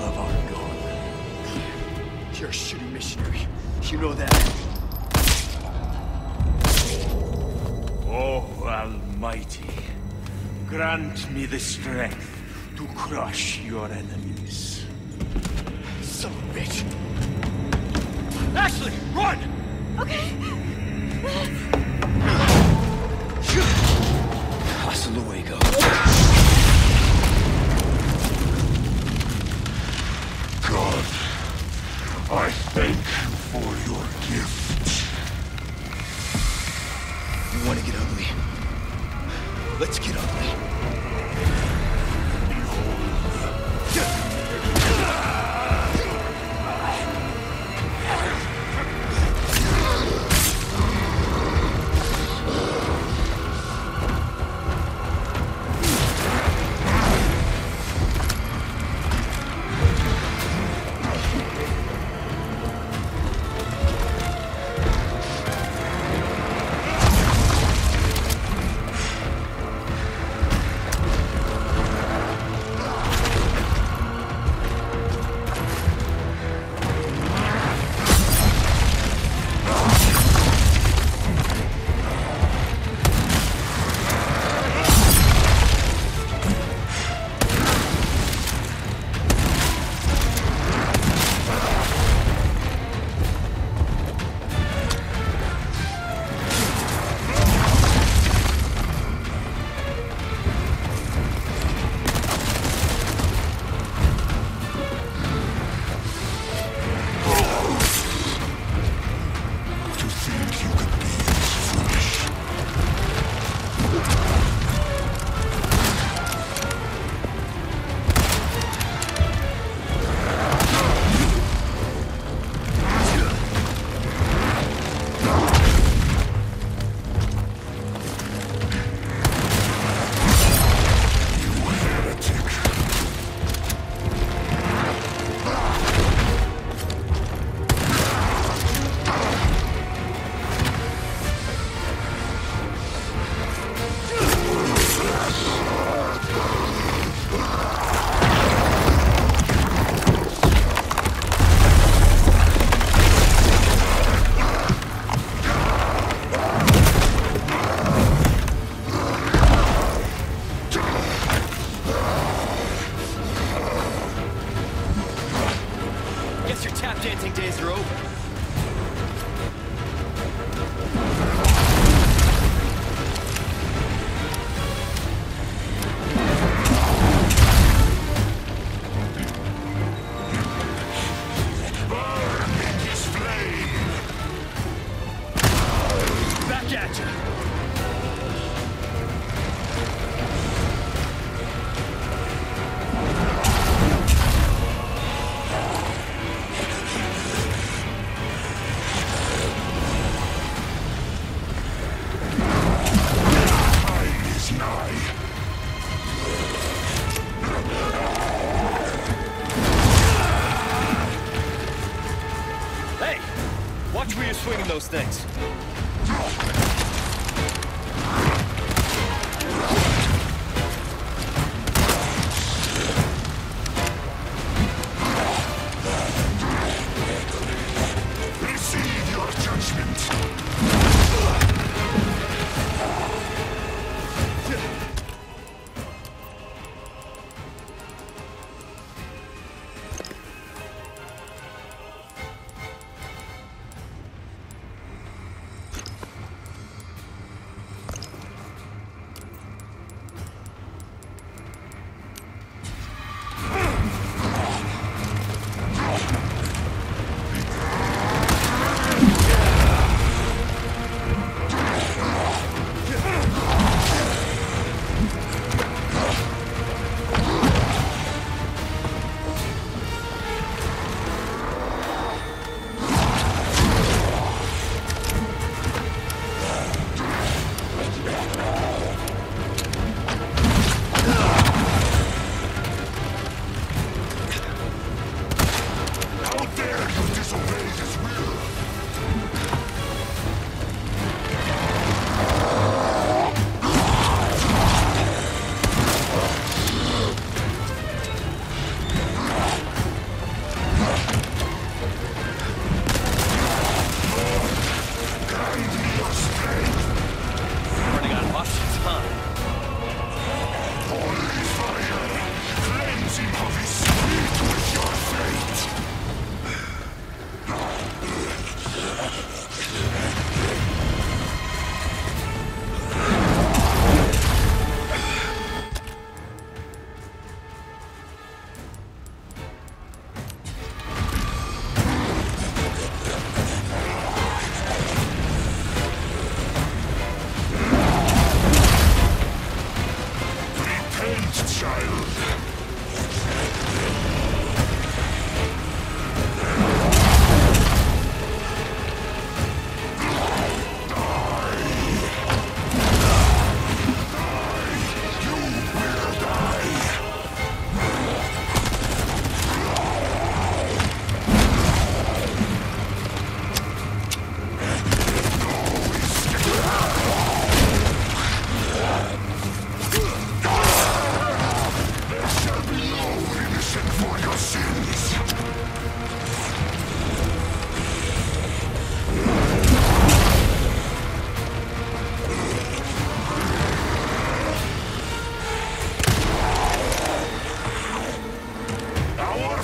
of Argon. You're a shooting missionary. You know that. Oh, Almighty, grant me the strength to crush your enemies. Son of a bitch! Ashley, run! Okay. Hasta luego. God, I thank you for your gift. You want to get ugly? Let's get ugly. swinging those things. Receive your judgment.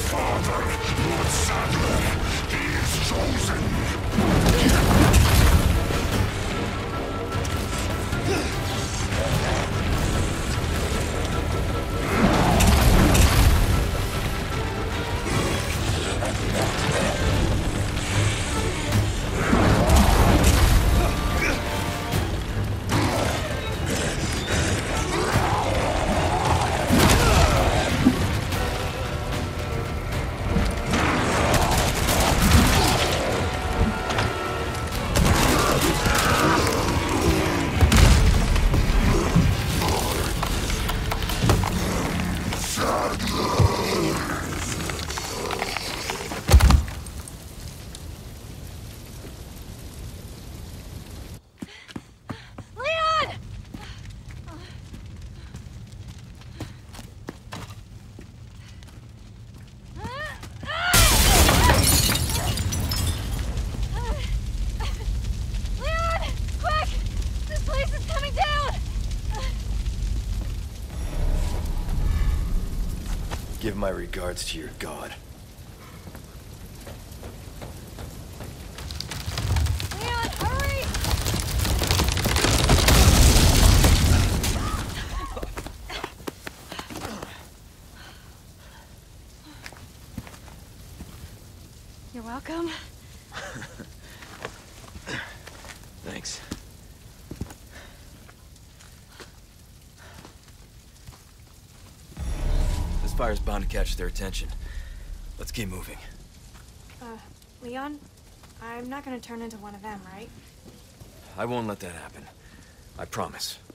father, Lord Sadler, he is chosen. Give my regards to your god. Leon, hurry! You're welcome. Thanks. This fire's bound to catch their attention. Let's keep moving. Leon, I'm not gonna turn into one of them, right? I won't let that happen. I promise.